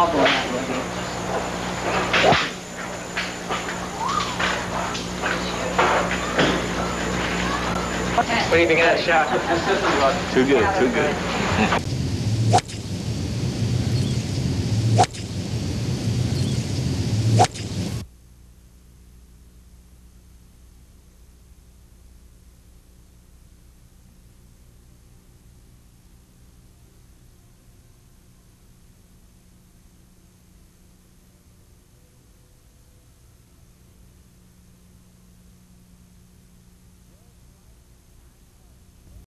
bubble in that movie. What do you think of that shot? Too good, too good.